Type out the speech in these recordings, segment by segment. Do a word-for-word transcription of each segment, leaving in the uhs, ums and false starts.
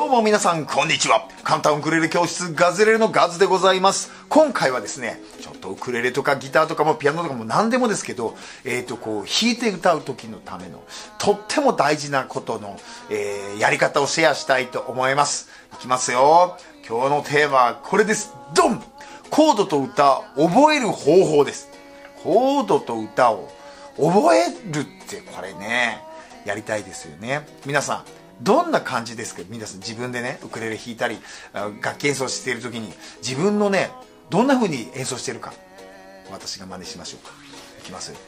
どうも皆さんこんにちは。簡単ウクレレ教室ガズレレのガズでございます。今回はですね、ちょっとウクレレとかギターとかもピアノとかも何でもですけど、えーとこう弾いて歌う時のためのとっても大事なことの、えー、やり方をシェアしたいと思います。いきますよ。今日のテーマはこれです。ドン！コードと歌覚える方法です。コードと歌を覚えるってこれね、やりたいですよね。皆さんどんな感じですか？皆さん自分でねウクレレ弾いたり楽器演奏している時に自分のねどんな風に演奏しているか、私が真似しましょうか。いきますよ。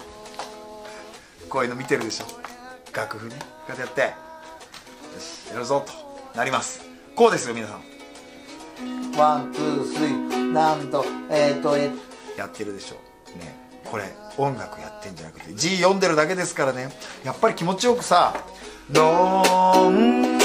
こういうの見てるでしょ。楽譜ね、こうやってやってよしやるぞとなります。こうですよ皆さん。ワンツースリーなんとえーとえー、やってるでしょね。これ音楽やってんじゃなくて字読んでるだけですからね。やっぱり気持ちよくさドンリ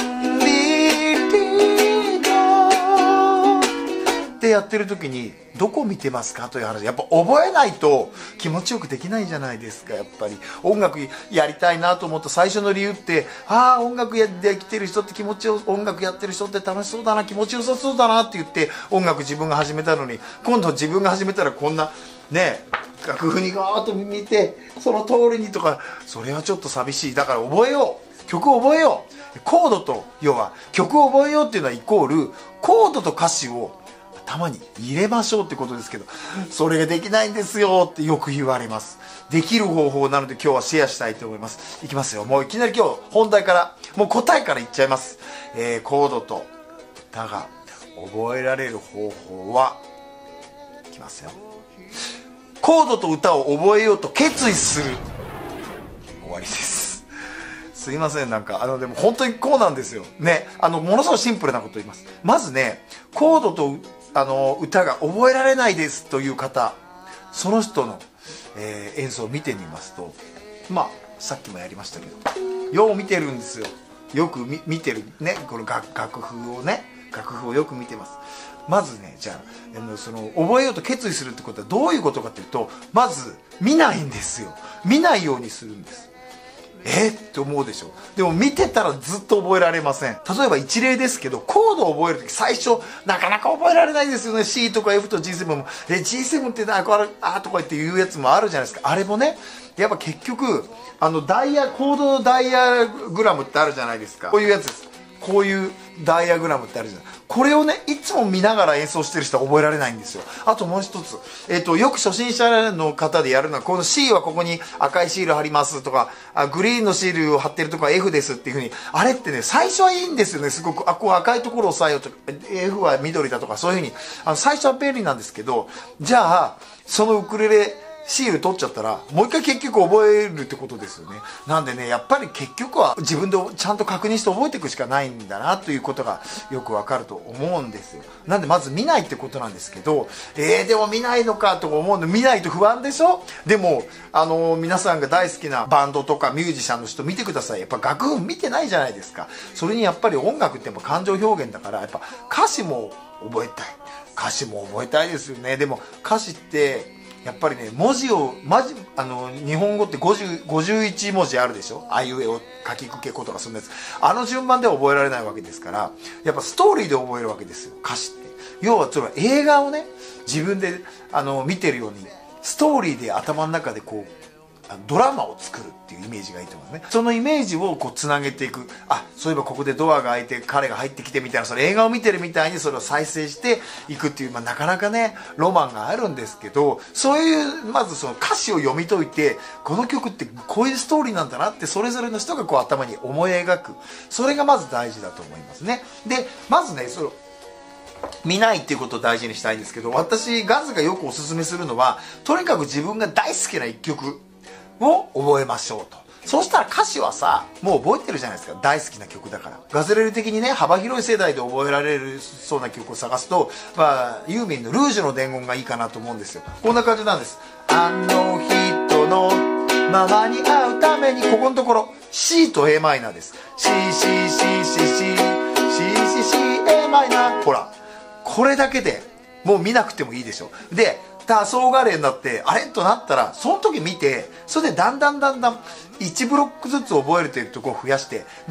リドってやってる時にどこ見てますかという話。やっぱ覚えないと気持ちよくできないじゃないですか。やっぱり音楽やりたいなと思った最初の理由ってああ音楽やできてる人って気持ちよ音楽やってる人って楽しそうだな気持ちよさそうだなって言って音楽自分が始めたのに、今度自分が始めたらこんなね楽譜にガーッと見てその通りにとか、それはちょっと寂しい。だから覚えよう。曲を覚えよう。コードと要は曲を覚えようっていうのはイコールコードと歌詞を頭に入れましょうってことですけど、それができないんですよってよく言われます。できる方法なので今日はシェアしたいと思います。いきますよ。もういきなり今日本題からもう答えからいっちゃいます。えー、コードと歌が覚えられる方法はいきますよ。コードと歌を覚えようと決意する。終わりです。すいません。なんかあのでも本当にこうなんですよね。あのものすごいシンプルなこと言います。まずねコードとあの歌が覚えられないですという方、その人の、えー、演奏を見てみますと、まあさっきもやりましたけどよう見てるんですよ。よく見見てるね。この楽楽譜をね楽譜をよく見てます。まずねじゃあその覚えようと決意するってことはどういうことかというと、まず見ないんですよ。見ないようにするんです。えー、って思うでしょ。でも見てたらずっと覚えられません。例えば一例ですけど、コードを覚えるとき最初なかなか覚えられないですよね。 C とか F と ジーセブン もえ ジーセブン ってなこれあとか言って言うやつもあるじゃないですか。あれもねやっぱ結局あのダイヤコードのダイヤグラムってあるじゃないですか。こういうやつです。こういうダイヤグラムってあるじゃない。これをねいつも見ながら演奏してる人は覚えられないんですよ。あともう一つ、えーと、よく初心者の方でやるのはこの C はここに赤いシール貼りますとか、あグリーンのシールを貼ってるとこは F ですっていうふうに、あれってね最初はいいんですよね。すごくあこう赤いところを押さえようとか F は緑だとかそういうふうにあの最初は便利なんですけど、じゃあそのウクレレシール取っちゃったらもう一回結局覚えるってことですよね。なんでねやっぱり結局は自分でちゃんと確認して覚えていくしかないんだなということがよくわかると思うんですよ。なんでまず見ないってことなんですけど、えー、でも見ないのかと思うの。見ないと不安でしょ。でもあのー、皆さんが大好きなバンドとかミュージシャンの人見てください。やっぱ楽譜見てないじゃないですか。それにやっぱり音楽ってやっぱ感情表現だからやっぱ歌詞も覚えたい。歌詞も覚えたいですよね。でも歌詞ってやっぱりね文字をまじあの日本語ってごじゅう、ごじゅういち文字あるでしょ。あいうえおかきくけことかそんなやつ、あの順番では覚えられないわけですから、やっぱストーリーで覚えるわけですよ歌詞って。要はそれは映画をね自分であの見てるようにストーリーで頭の中でこうドラマを作るっていうイメージがいいと思うんですね。そのイメージをこうつなげていく。あそういえばここでドアが開いて彼が入ってきてみたいな、それ映画を見てるみたいにそれを再生していくっていう、まあ、なかなかねロマンがあるんですけど、そういうまずその歌詞を読み解いてこの曲ってこういうストーリーなんだなってそれぞれの人がこう頭に思い描く。それがまず大事だと思いますね。でまずねその見ないっていうことを大事にしたいんですけど、私ガズがよくおすすめするのはとにかく自分が大好きな一曲を覚えましょうと。そうしたら歌詞はさもう覚えてるじゃないですか。大好きな曲だから。ガズレレ的にね幅広い世代で覚えられるそうな曲を探すと、まあ、ユーミンのルージュの伝言がいいかなと思うんですよ。こんな感じなんです。あの人のままに会うために、ここのところ C と エー マイナーです。 シーシーシーシーシーシーシーシーエー マイナー。ほらこれだけでもう見なくてもいいでしょ。で黄昏になってあれとなったらその時見て、それでだんだんだんだんいちブロックずつ覚えるというところを増やして、で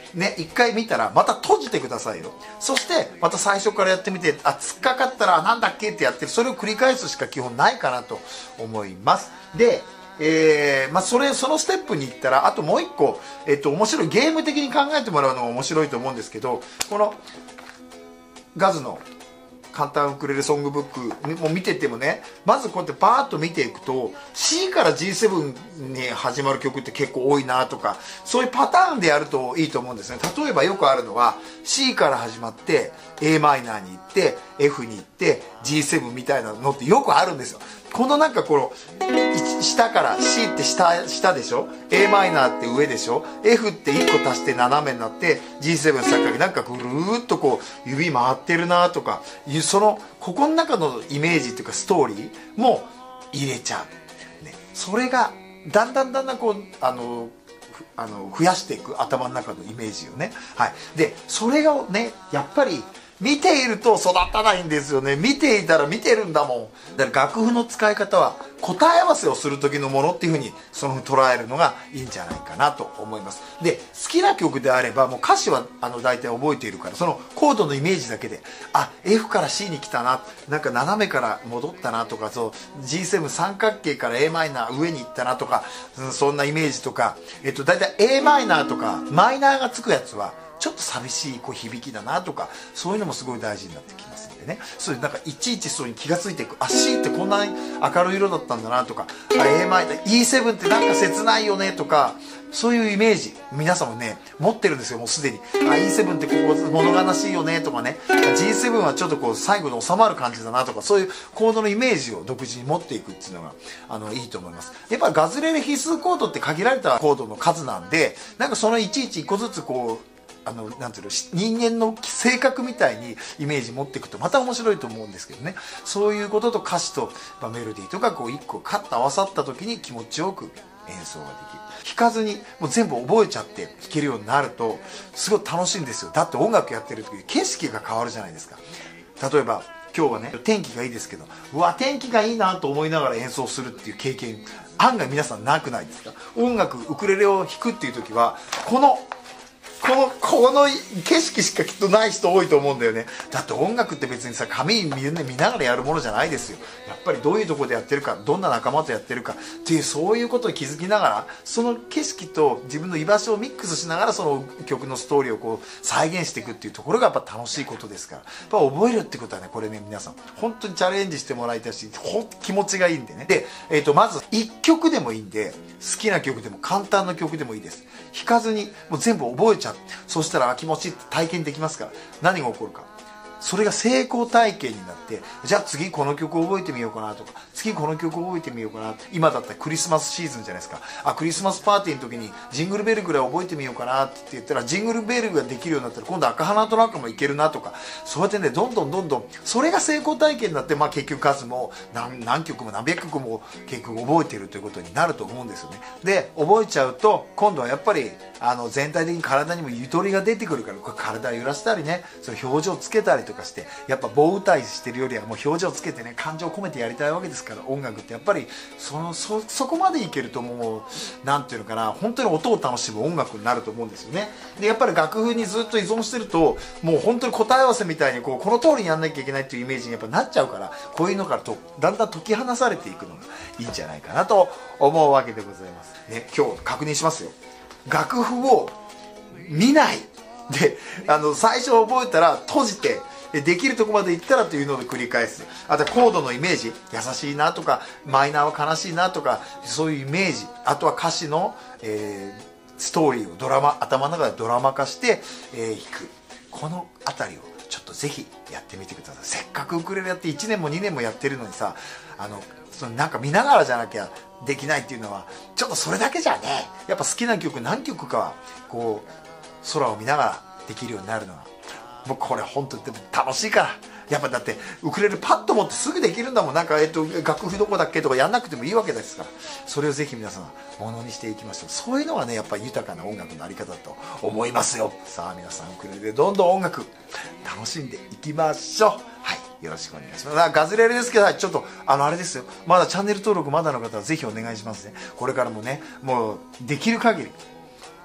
ね、一回見たらまた閉じてくださいよ。そしてまた最初からやってみて、あ、突っかかったらなんだっけってやってる、それを繰り返すしか基本ないかなと思います。で、えーまあ、それそのステップに行ったら、あともう一個、えっと、面白い、ゲーム的に考えてもらうのが面白いと思うんですけど、このガズの簡単ウクレレソングブックも見ててもね、まずこうやってバーッと見ていくと C から ジーセブン に始まる曲って結構多いなとか、そういうパターンでやるといいと思うんですね。例えばよくあるのは C から始まって エーマイナーに行って エフ に行って ジーセブン みたいなのってよくあるんですよ。このなんかこの下から C って下下でしょ、 エーマイナーって上でしょ、 F っていっこ足して斜めになって ジーセブン 先なんかぐるーっとこう指回ってるなとか、そのここの中のイメージっていうかストーリーも入れちゃう、ね、それがだんだんだんだんこうあのあの増やしていく頭の中のイメージをね、はい、でそれがねやっぱり見ていると育たないんですよね。見ていたら見てるんだもん。だから楽譜の使い方は答え合わせをする時のものっていうふうにその捉えるのがいいんじゃないかなと思います。で、好きな曲であればもう歌詞はあの大体覚えているから、そのコードのイメージだけで、あ、F から C に来たな、なんか斜めから戻ったなとか、そう ジーセブン 三角形から エーマイナー上に行ったなとか、そんなイメージとか、えっと大体 エーマイナーとかマイナーがつくやつはちょっと寂しいこう響きだなとか、そういうのもすごい大事になってきますんでね。そういうなんかいちいちそうに気がついていく、あ、 C ってこんなに明るい色だったんだなとか、あ、 エーマイナー イーセブン ってなんか切ないよねとか、そういうイメージ皆さんもね持ってるんですよ、もうすでに。あ、 イーセブン ってここ物悲しいよねとかね、 ジーセブン はちょっとこう最後に収まる感じだなとか、そういうコードのイメージを独自に持っていくっていうのがあのいいと思います。やっぱガズレレ必須コードって限られたコードの数なんで、なんかそのいちいちいっこずつこうあのなんていうの、人間の性格みたいにイメージ持っていくとまた面白いと思うんですけどね。そういうことと歌詞と、まあ、メロディーとかこういっこカッと合わさった時に気持ちよく演奏ができる。弾かずにもう全部覚えちゃって弾けるようになるとすごい楽しいんですよ。だって音楽やってる時景色が変わるじゃないですか。例えば今日はね天気がいいですけど、うわ天気がいいなと思いながら演奏するっていう経験案外皆さんなくないですか。音楽ウクレレを弾くっていう時はこのこのこの景色しかきっとない人多いと思うんだよね。だって音楽って別にさ紙見ながらやるものじゃないですよ。やっぱりどういうところでやってるか、どんな仲間とやってるかっていう、そういうことに気づきながら、その景色と自分の居場所をミックスしながらその曲のストーリーをこう再現していくっていうところがやっぱ楽しいことですから、やっぱ覚えるってことはね、これね皆さん本当にチャレンジしてもらいたいし、ほん気持ちがいいんでね。で、えー、とまずいっきょくでもいいんで、好きな曲でも簡単な曲でもいいです。弾かずにもう全部覚えちゃう。そしたら気持ちいいって体験できますから、何が起こるか、それが成功体験になって、じゃあ次この曲覚えてみようかなとか、次この曲覚えてみようかな、今だったらクリスマスシーズンじゃないですか。あ、クリスマスパーティーの時にジングルベルぐらい覚えてみようかなって言ったら、ジングルベルができるようになったら今度赤鼻となんかもいけるなとか、そうやってねどんどんどんどんそれが成功体験になって、まあ結局数も 何, 何曲も何百曲も結局覚えているということになると思うんですよね。で覚えちゃうと今度はやっぱりあの全体的に体にもゆとりが出てくるから、これ体揺らしたりね、その表情つけたりとかして、やっぱ棒歌いしてるよりはもう表情つけてね、感情込めてやりたいわけですから、音楽ってやっぱり そ, の そ, そこまでいけるともうなんていうのかな、本当に音を楽しむ音楽になると思うんですよね。でやっぱり楽譜にずっと依存してるともう本当に答え合わせみたいにこうこの通りにやんなきゃいけないっていうイメージにやっぱなっちゃうから、こういうのからとだんだん解き放されていくのがいいんじゃないかなと思うわけでございますね。今日確認しますよ。楽譜を見ないで、あの最初覚えたら閉じて、できるとこまで行ったらというので繰り返す。あとはコードのイメージ、優しいなとかマイナーは悲しいなとか、そういうイメージ、あとは歌詞の、えー、ストーリーをドラマ頭の中でドラマ化して、えー、弾く、この辺りをちょっとぜひやってみてください。せっかくウクレレやっていちねんもにねんもやってるのにさ、あのそのなんか見ながらじゃなきゃできないっていうのはちょっとそれだけじゃね、やっぱ好きな曲何曲かはこう空を見ながらできるようになるのは、もうこれ本当に楽しいから。やっぱだってウクレレパッと持ってすぐできるんだもん。なんか、えっと、楽譜どこだっけとかやんなくてもいいわけですから、それをぜひ皆さんものにしていきましょう。そういうのはねやっぱり豊かな音楽のあり方だと思いますよ。さあ皆さんウクレレでどんどん音楽楽しんでいきましょう。はい、よろしくお願いします。ガズレレですけど、ちょっとあのあれですよ、まだチャンネル登録まだの方はぜひお願いしますね。これからもねもうできる限り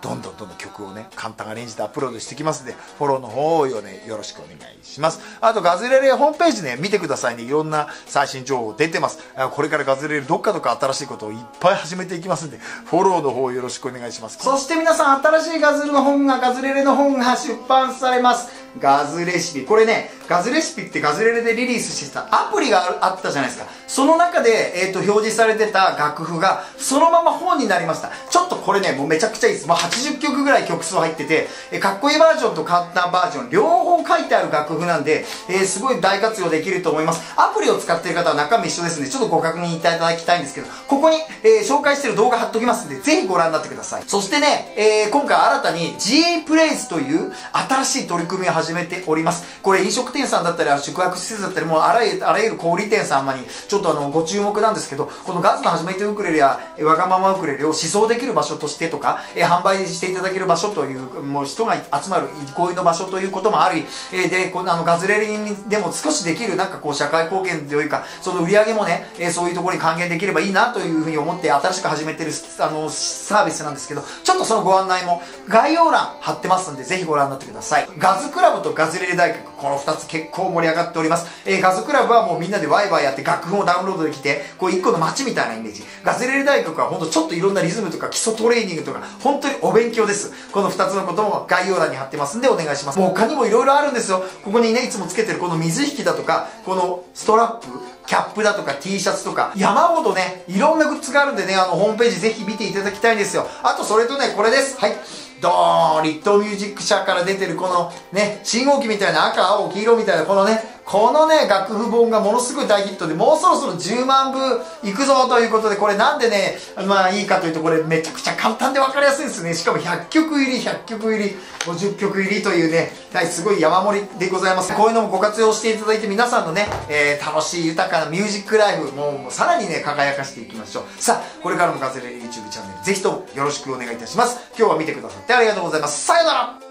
どんどんどんどん曲をね簡単アレンジでアップロードしてきますんで、フォローの方をよ、ね、よろしくお願いします。あとガズレレホームページね見てくださいね。いろんな最新情報出てます。これからガズレレどっかとか新しいことをいっぱい始めていきますんで、フォローの方よろしくお願いします。そして皆さん、新しいガズルの本がガズレレの本が出版されます。ガズレシピ、これね、ガズレシピってガズレレでリリースしてたアプリがあったじゃないですか。その中で、えー、と表示されてた楽譜がそのまま本になりました。ちょっとこれねもうめちゃくちゃいいです。もうはちじゅっきょくぐらい曲数入ってて、えー、かっこいいバージョンと簡単バージョン両方書いてある楽譜なんで、えー、すごい大活用できると思います。アプリを使っている方は中身一緒ですので、ちょっとご確認いただきたいんですけど、ここに、えー、紹介している動画貼っときますんで、ぜひご覧になってください。そしてね、えー、今回新たに G プレイスという新しい取り組みを始めております。これ飲食店さんだったり宿泊施設だったり、もうあらゆるあらゆる小売店さんまにちょっとあのご注目なんですけど、このガズの初めてウクレレやわがままウクレレを試奏できる場所としてとか、え販売していただける場所という、もう人が集まる憩いの場所ということもあり、えでこのあのガズレレにでも少しできるなんかこう社会貢献というか、その売り上げもね、えそういうところに還元できればいいなというふうに思って新しく始めてるあのサービスなんですけど、ちょっとそのご案内も概要欄貼ってますんで、ぜひご覧になってください。ガズクラブとガズレレ大学、このふたつ結構盛り上がっております。えー、ガズクラブはもうみんなでワイワイやって楽譜をダウンロードできて、こう一個の街みたいなイメージ。ガズレレ大学はほんとちょっといろんなリズムとか基礎トレーニングとか本当にお勉強です。このふたつのことも概要欄に貼ってますんでお願いします。もう他にもいろいろあるんですよ。ここにねいつもつけてるこの水引きだとか、このストラップ、キャップだとか T シャツとか山ほどねいろんなグッズがあるんでね、あのホームページぜひ見ていただきたいんですよ。あとそれとねこれです。はい、ドーン、リットミュージック社から出てるこのね信号機みたいな赤青黄色みたいなこのねこのね楽譜本がものすごい大ヒットで、もうそろそろじゅうまんぶいくぞということで、これなんでねまあいいかというと、これめちゃくちゃ簡単で分かりやすいんですね。しかもひゃっきょく入りひゃっきょく入りごじゅっきょく入りというね、はい、すごい山盛りでございます。こういうのもご活用していただいて、皆さんのね、えー、楽しい豊かなミュージックライフもうもうさらにね輝かしていきましょう。さあこれからもガズレレ YouTube チャンネルぜひともよろしくお願いいたします。今日は見てくださってありがとうございます。さよなら。